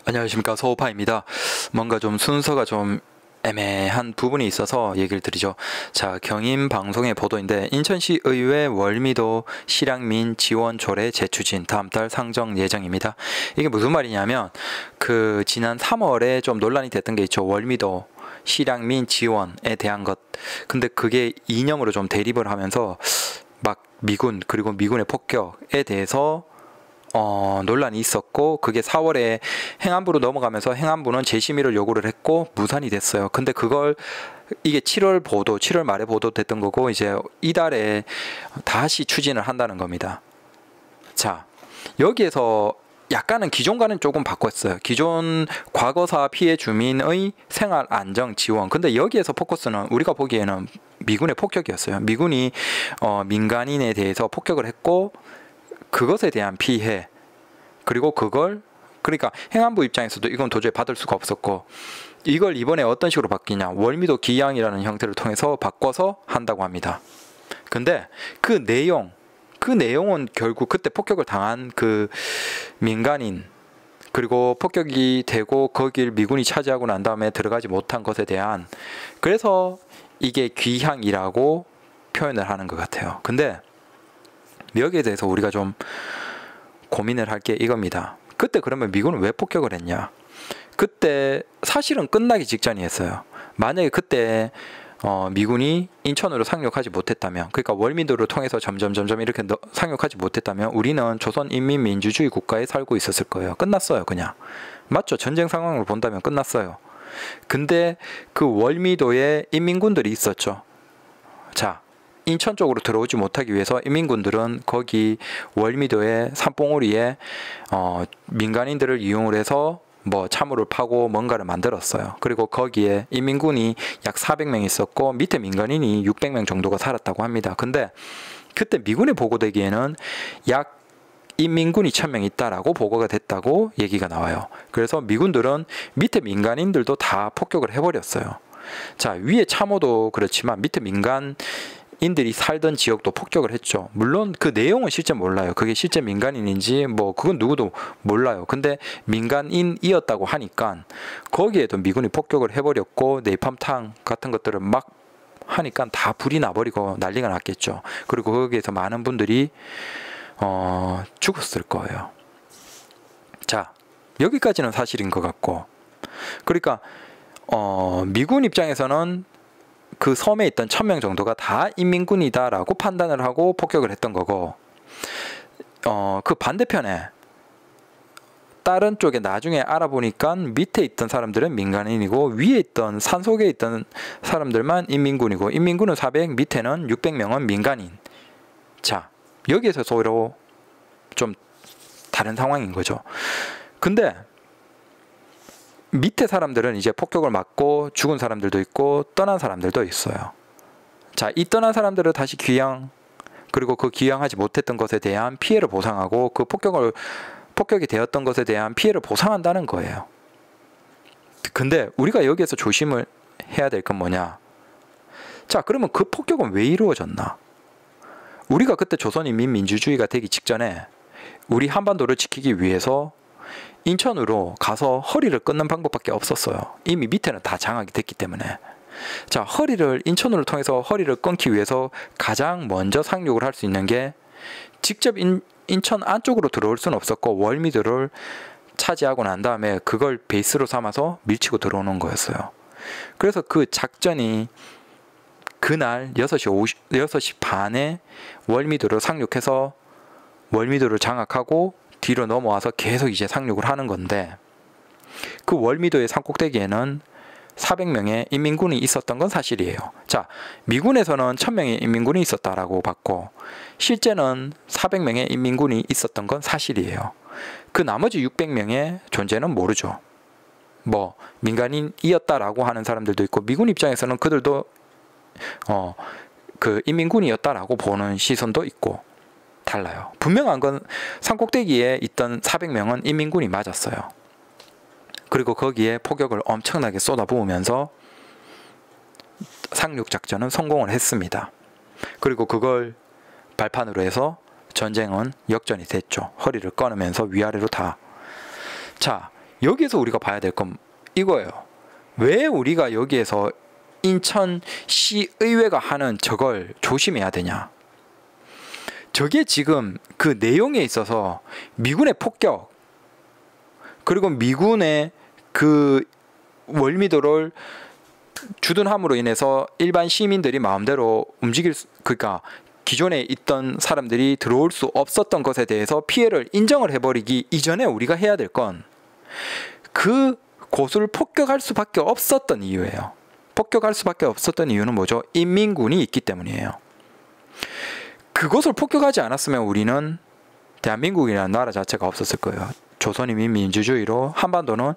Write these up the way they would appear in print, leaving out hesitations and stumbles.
안녕하십니까, 서우파입니다. 뭔가 좀 순서가 좀 애매한 부분이 있어서 얘기를 드리죠. 자, 경인 방송의 보도인데 인천시 의회 월미도 실향민 지원 조례 재추진 다음 달 상정 예정입니다. 이게 무슨 말이냐면 그 지난 3월에 좀 논란이 됐던 게 있죠. 월미도 실향민 지원에 대한 것. 근데 그게 이념으로 좀 대립을 하면서 막 미군 그리고 미군의 폭격에 대해서 논란이 있었고, 그게 4월에 행안부로 넘어가면서 행안부는 재심의를 요구를 했고 무산이 됐어요. 근데 그걸 이게 7월 말에 보도됐던 거고, 이제 이달에 다시 추진을 한다는 겁니다. 자, 여기에서 약간은 기존과는 조금 바꿨어요. 기존 과거사 피해 주민의 생활 안정 지원. 근데 여기에서 포커스는 우리가 보기에는 미군의 폭격이었어요. 미군이 민간인에 대해서 폭격을 했고, 그것에 대한 피해, 그리고 그러니까 행안부 입장에서도 이건 도저히 받을 수가 없었고, 이걸 이번에 어떤 식으로 바뀌냐, 월미도 기양이라는 형태를 통해서 바꿔서 한다고 합니다. 근데 그 내용은 결국 그때 폭격을 당한 그 민간인, 그리고 폭격이 되고 거길 미군이 차지하고 난 다음에 들어가지 못한 것에 대한, 그래서 이게 귀향이라고 표현을 하는 것 같아요. 근데 여기에 대해서 우리가 좀 고민을 할 게 이겁니다. 그때 그러면 미군은 왜 폭격을 했냐? 그때 사실은 끝나기 직전이었어요. 만약에 그때 미군이 인천으로 상륙하지 못했다면, 그러니까 월미도를 통해서 점점 이렇게 상륙하지 못했다면 우리는 조선인민민주주의 국가에 살고 있었을 거예요. 끝났어요, 그냥. 맞죠? 전쟁 상황을 본다면 끝났어요. 근데 그 월미도에 인민군들이 있었죠. 자, 인천 쪽으로 들어오지 못하기 위해서 인민군들은 거기 월미도의 산봉우리에 민간인들을 이용을 해서 뭐 참호를 파고 뭔가를 만들었어요. 그리고 거기에 인민군이 약 400명 있었고 밑에 민간인이 600명 정도가 살았다고 합니다. 근데 그때 미군에 보고되기에는 약 인민군이 1000명 있다라고 보고가 됐다고 얘기가 나와요. 그래서 미군들은 밑에 민간인들도 다 폭격을 해버렸어요. 자, 위에 참호도 그렇지만 밑에 민간인들이 살던 지역도 폭격을 했죠. 물론 그 내용은 실제 몰라요. 그게 실제 민간인인지 뭐 그건 누구도 몰라요. 근데 민간인이었다고 하니까 거기에도 미군이 폭격을 해버렸고, 네이팜탕 같은 것들을 막 하니까 다 불이 나버리고 난리가 났겠죠. 그리고 거기에서 많은 분들이 죽었을 거예요. 자, 여기까지는 사실인 것 같고, 그러니까 미군 입장에서는 그 섬에 있던 1000명 정도가 다 인민군이다라고 판단을 하고 폭격을 했던 거고, 그 반대편에 다른 쪽에 나중에 알아보니까 밑에 있던 사람들은 민간인이고 위에 있던 산속에 있던 사람들만 인민군이고, 인민군은 400, 밑에는 600명은 민간인. 자, 여기에서 서로 좀 다른 상황인 거죠. 근데 밑에 사람들은 이제 폭격을 맞고 죽은 사람들도 있고 떠난 사람들도 있어요. 자, 이 떠난 사람들을 다시 귀양, 그리고 그 귀양하지 못했던 것에 대한 피해를 보상하고, 그 폭격이 되었던 것에 대한 피해를 보상한다는 거예요. 근데 우리가 여기에서 조심을 해야 될 건 뭐냐? 자, 그러면 그 폭격은 왜 이루어졌나? 우리가 그때 조선인민민주주의가 되기 직전에 우리 한반도를 지키기 위해서 인천으로 가서 허리를 끊는 방법밖에 없었어요. 이미 밑에는 다 장악이 됐기 때문에. 자, 인천으로 통해서 허리를 끊기 위해서 가장 먼저 상륙을 할 수 있는 게, 직접 인천 안쪽으로 들어올 수는 없었고 월미도를 차지하고 난 다음에 그걸 베이스로 삼아서 밀치고 들어오는 거였어요. 그래서 그 작전이 그날 6시 반에 월미도를 상륙해서 월미도를 장악하고 뒤로 넘어와서 계속 이제 상륙을 하는 건데, 그 월미도의 산꼭대기에는 400명의 인민군이 있었던 건 사실이에요. 자, 미군에서는 1000명의 인민군이 있었다라고 봤고, 실제는 400명의 인민군이 있었던 건 사실이에요. 그 나머지 600명의 존재는 모르죠. 뭐 민간인이었다라고 하는 사람들도 있고, 미군 입장에서는 그들도 그 인민군이었다라고 보는 시선도 있고 달라요. 분명한 건 산꼭대기에 있던 400명은 인민군이 맞았어요. 그리고 거기에 폭격을 엄청나게 쏟아부으면서 상륙작전은 성공을 했습니다. 그리고 그걸 발판으로 해서 전쟁은 역전이 됐죠. 허리를 끊으면서 위아래로 다. 자, 여기에서 우리가 봐야 될 건 이거예요. 왜 우리가 여기에서 인천시의회가 하는 저걸 조심해야 되냐. 저게 지금 그 내용에 있어서 미군의 폭격, 그리고 미군의 그 월미도를 주둔함으로 인해서 일반 시민들이 마음대로 그러니까 기존에 있던 사람들이 들어올 수 없었던 것에 대해서 피해를 인정을 해버리기 이전에 우리가 해야 될 건 그 곳을 폭격할 수밖에 없었던 이유예요. 폭격할 수밖에 없었던 이유는 뭐죠? 인민군이 있기 때문이에요. 그것을 폭격하지 않았으면 우리는 대한민국이라는 나라 자체가 없었을 거예요. 조선인민 민주주의로 한반도는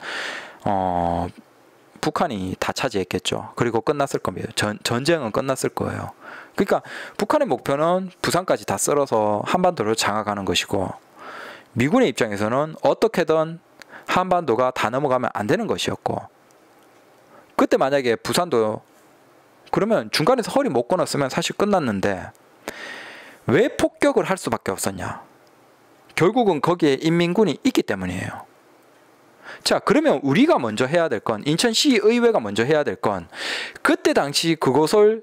북한이 다 차지했겠죠. 그리고 끝났을 겁니다. 전쟁은 끝났을 거예요. 그러니까 북한의 목표는 부산까지 다 썰어서 한반도를 장악하는 것이고, 미군의 입장에서는 어떻게든 한반도가 다 넘어가면 안 되는 것이었고, 그때 만약에 부산도 그러면 중간에서 허리 못 끊었으면 사실 끝났는데 왜 폭격을 할 수밖에 없었냐? 결국은 거기에 인민군이 있기 때문이에요. 자, 그러면 우리가 먼저 해야 될 건, 인천시의회가 먼저 해야 될 건, 그때 당시 그것을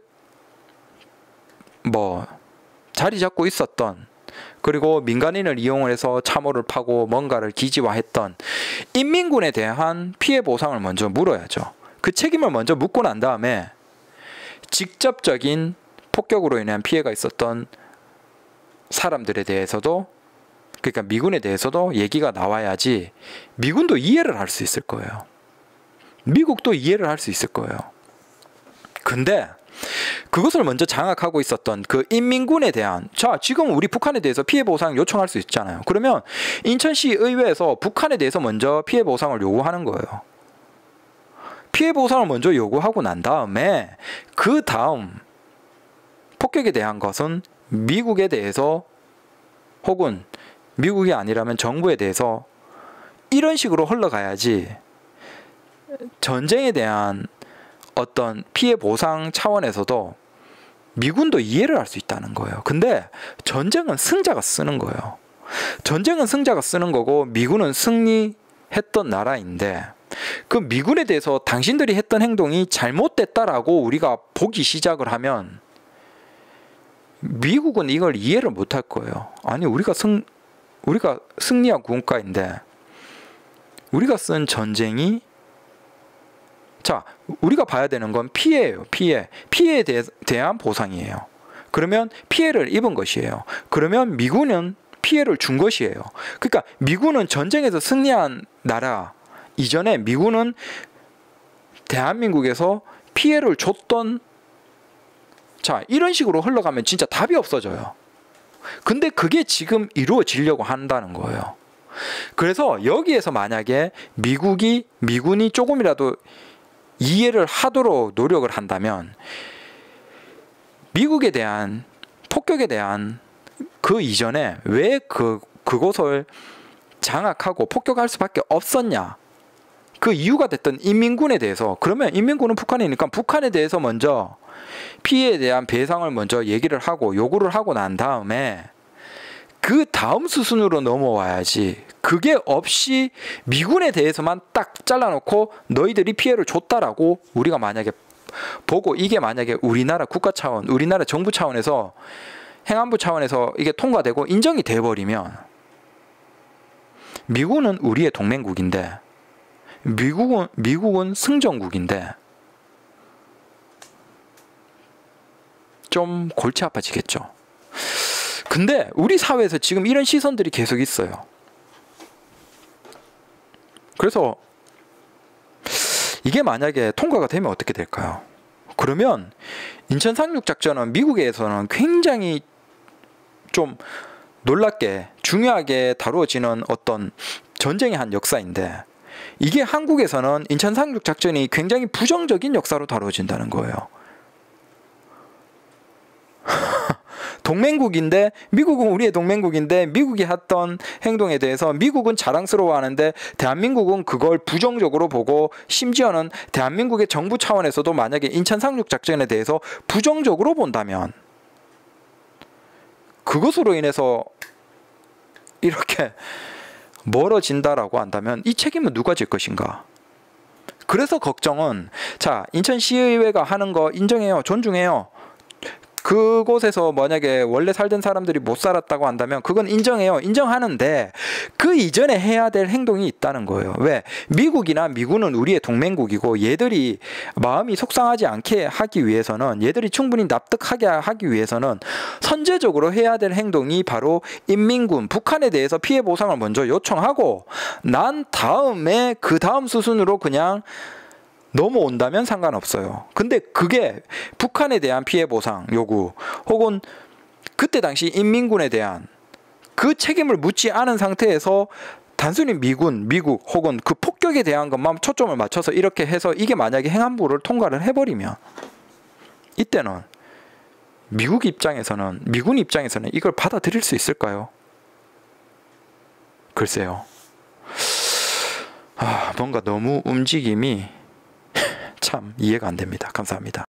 자리 잡고 있었던, 그리고 민간인을 이용을 해서 참호를 파고 뭔가를 기지화했던 인민군에 대한 피해 보상을 먼저 물어야죠. 그 책임을 먼저 묻고 난 다음에 직접적인 폭격으로 인한 피해가 있었던 사람들에 대해서도, 그러니까 미군에 대해서도 얘기가 나와야지 미군도 이해를 할 수 있을 거예요. 미국도 이해를 할 수 있을 거예요. 근데 그것을 먼저 장악하고 있었던 그 인민군에 대한, 자, 지금 우리 북한에 대해서 피해 보상 요청할 수 있잖아요. 그러면 인천시 의회에서 북한에 대해서 먼저 피해 보상을 요구하는 거예요. 피해 보상을 먼저 요구하고 난 다음에 그 다음 폭격에 대한 것은 미국에 대해서, 혹은 미국이 아니라면 정부에 대해서 이런 식으로 흘러가야지 전쟁에 대한 어떤 피해 보상 차원에서도 미군도 이해를 할 수 있다는 거예요. 근데 전쟁은 승자가 쓰는 거예요. 전쟁은 승자가 쓰는 거고 미군은 승리했던 나라인데, 그 미군에 대해서 당신들이 했던 행동이 잘못됐다라고 우리가 보기 시작을 하면 미국은 이걸 이해를 못할 거예요. 아니, 우리가 승리한 국가인데 우리가 쓴 전쟁이, 자, 우리가 봐야 되는 건 피해예요. 피해에 대한 보상이에요. 그러면 피해를 입은 것이에요. 그러면 미군은 피해를 준 것이에요. 그러니까 미군은 전쟁에서 승리한 나라 이전에 미군은 대한민국에서 피해를 줬던, 자, 이런 식으로 흘러가면 진짜 답이 없어져요. 근데 그게 지금 이루어지려고 한다는 거예요. 그래서 여기에서 만약에 미군이 조금이라도 이해를 하도록 노력을 한다면, 미국에 대한 폭격에 대한 그 이전에 왜 그곳을 장악하고 폭격할 수밖에 없었냐, 그 이유가 됐던 인민군에 대해서, 그러면 인민군은 북한이니까 북한에 대해서 먼저 피해에 대한 배상을 먼저 얘기를 하고 요구를 하고 난 다음에 그 다음 수순으로 넘어와야지, 그게 없이 미군에 대해서만 딱 잘라놓고 너희들이 피해를 줬다라고 우리가 만약에 보고, 이게 만약에 우리나라 국가 차원, 우리나라 정부 차원에서, 행안부 차원에서 이게 통과되고 인정이 돼버리면, 미군은 우리의 동맹국인데, 미국은 승전국인데 좀 골치 아파지겠죠. 근데 우리 사회에서 지금 이런 시선들이 계속 있어요. 그래서 이게 만약에 통과가 되면 어떻게 될까요? 그러면 인천 상륙작전은 미국에서는 굉장히 좀 놀랍게 중요하게 다루어지는 어떤 전쟁의 한 역사인데, 이게 한국에서는 인천 상륙작전이 굉장히 부정적인 역사로 다루어진다는 거예요. 동맹국인데, 미국은 우리의 동맹국인데 미국이 했던 행동에 대해서 미국은 자랑스러워하는데 대한민국은 그걸 부정적으로 보고, 심지어는 대한민국의 정부 차원에서도 만약에 인천 상륙작전에 대해서 부정적으로 본다면, 그것으로 인해서 이렇게 멀어진다라고 한다면 이 책임은 누가 질 것인가? 그래서 걱정은, 자, 인천시의회가 하는 거 인정해요. 존중해요. 그곳에서 만약에 원래 살던 사람들이 못 살았다고 한다면 그건 인정해요. 인정하는데 그 이전에 해야 될 행동이 있다는 거예요. 왜? 미국이나 미군은 우리의 동맹국이고 얘들이 마음이 속상하지 않게 하기 위해서는, 얘들이 충분히 납득하게 하기 위해서는 선제적으로 해야 될 행동이 바로 인민군, 북한에 대해서 피해 보상을 먼저 요청하고 난 다음에 그 다음 수순으로 그냥 넘어온다면 상관없어요. 근데 그게 북한에 대한 피해 보상 요구 혹은 그때 당시 인민군에 대한 그 책임을 묻지 않은 상태에서 단순히 미군, 미국 혹은 그 폭격에 대한 것만 초점을 맞춰서 이렇게 해서 이게 만약에 행안부를 통과를 해버리면 이때는 미국 입장에서는, 미군 입장에서는 이걸 받아들일 수 있을까요? 글쎄요. 뭔가 너무 움직임이 참 이해가 안 됩니다. 감사합니다.